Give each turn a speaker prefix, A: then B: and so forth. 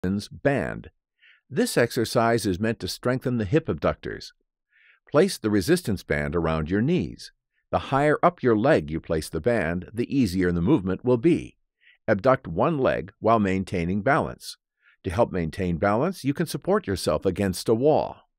A: band. This exercise is meant to strengthen the hip abductors. Place the resistance band around your knees. The higher up your leg you place the band, the easier the movement will be. Abduct one leg while maintaining balance. To help maintain balance, you can support yourself against a wall.